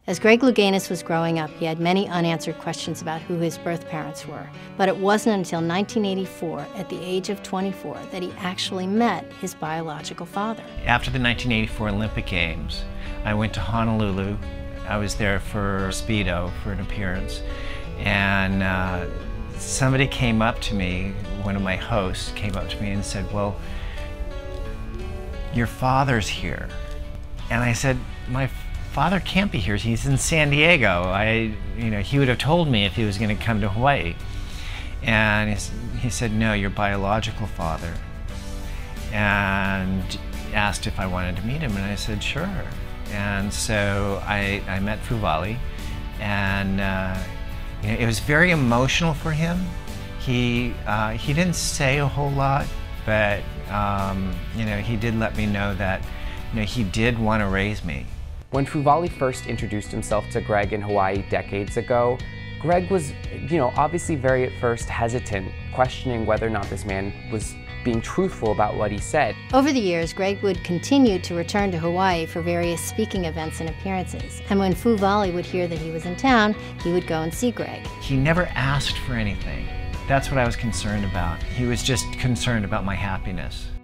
As Greg Louganis was growing up, he had many unanswered questions about who his birth parents were. But it wasn't until 1984, at the age of 24, that he actually met his biological father. After the 1984 Olympic Games, I went to Honolulu. I was there for Speedo, for an appearance. And somebody came up to me, one of my hosts came up to me and said, "Well, your father's here." And I said, "My father can't be here. He's in San Diego. He would have told me if he was going to come to Hawaii." And he said, "No, your biological father." And asked if I wanted to meet him, and I said, "Sure." And so I met Fuvali, and it was very emotional for him. He didn't say a whole lot, but he did let me know that he did want to raise me. When Fuvali first introduced himself to Greg in Hawaii decades ago, Greg was, obviously very at first hesitant, questioning whether or not this man was being truthful about what he said. Over the years, Greg would continue to return to Hawaii for various speaking events and appearances. And when Fuvali would hear that he was in town, he would go and see Greg. He never asked for anything. That's what I was concerned about. He was just concerned about my happiness.